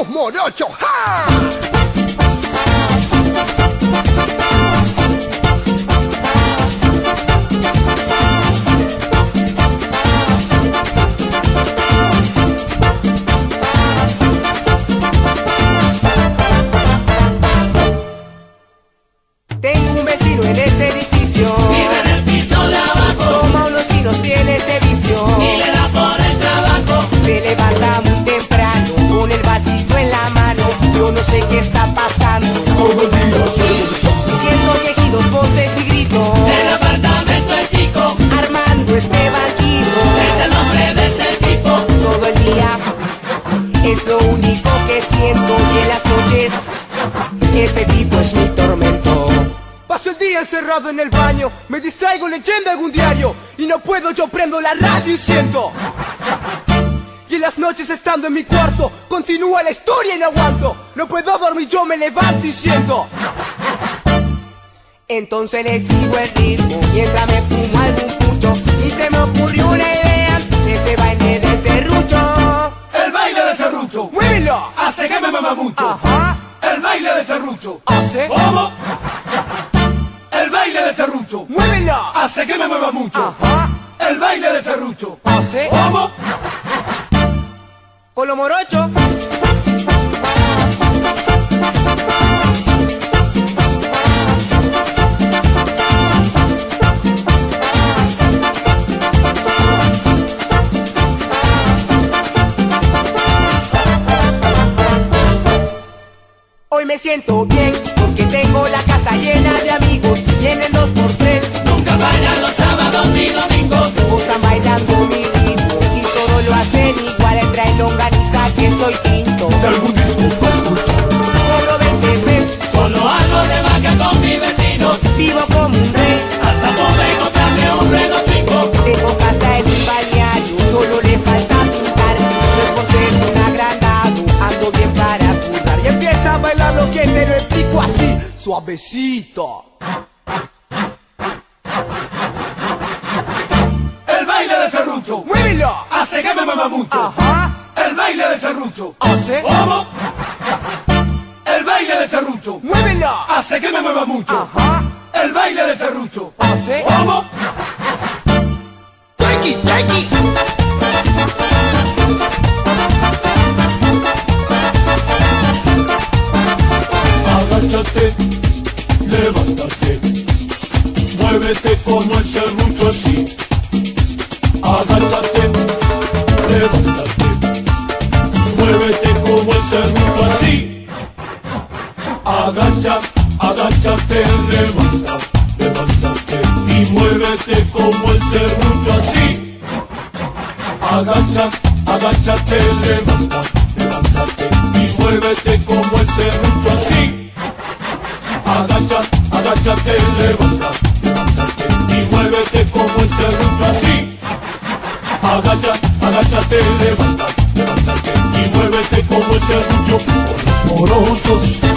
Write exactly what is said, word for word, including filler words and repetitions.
los morochos. ¡Ja! Tengo un vecino en este edificio, vive en el piso de abajo, toma unos vinos, tiene ese vicio, y le da por el trabajo. se levanta muy temprano, con el vasito en la mano, yo no sé qué está pasando. Todo el día Siento quejidos, voces y gritos, El apartamento es chico, armando este banquito, es el nombre de ese tipo. todo el día es lo único que siento, y en las noches este tipo es mi tormento. Paso el día encerrado en el baño, me distraigo leyendo algún diario, y no puedo, yo prendo la radio y siento. Y en las noches estando en mi cuarto, continúa la historia y no aguanto. No puedo dormir, yo me levanto y siento. Entonces le sigo el ritmo, mientras me fumo algún pucho, y se me ocurrió una idea, ese baile de serrucho. El baile de serrucho ¡Muévelo! hace que me mama mucho. Ajá, El baile de serrucho. hace, ¿Cómo? El baile de serrucho ¡muévelo! hace que me mueva mucho. Ajá, El baile de serrucho. hace, ¿Cómo? Con lo morocho. Hoy me siento bien porque tengo la casa llena de amigos, vienen dos por tres, Nunca bailan los sábados ni domingos. gozan bailando mi ritmo y todo lo hacen igual, traen longaniza que soy tinto. De algún disco para escuchar. Cobro veinte pesos, Solo algo de vaca con mis vecinos. vivo como un rey, Hasta poder comprarme un redotico. tengo casa en un balneario, solo le falta pintar, no es por ser un agrandado, ando bien para currar. y empieza a bailar lo que te lo explico así, suavecito. El baile de serrucho ¡Muévelo! hace que me mueva mucho. Ajá, El baile de serrucho. hace, ¿Cómo? El baile de serrucho ¡muévelo! hace que me mueva mucho. Ajá, El baile de serrucho. hace, ¿Cómo? Tranqui, tranqui. Agáchate, levántate, muévete como el serrucho así. Agáchate, levántate, muévete como el serrucho así. Agacha, agáchate, levanta, levántate y muévete como el serrucho así. Agacha, agáchate, levanta, levántate y muévete como el serrucho así. Agacha, agáchate, levanta, levántate y muévete como el serrucho así. Agacha, agáchate, levanta, levántate y muévete como el serrucho. Con los morochos.